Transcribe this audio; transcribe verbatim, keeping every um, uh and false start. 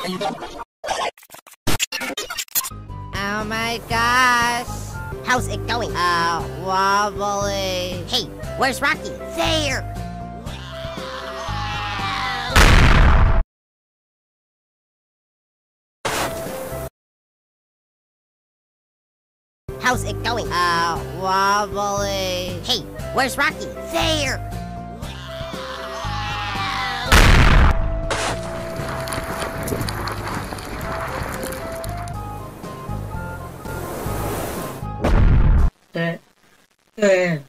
Oh my gosh. How's it going? Uh, wobbly. Hey, where's Rocky? There! How's it going? Uh, wobbly. Hey, where's Rocky? There! 네, 네.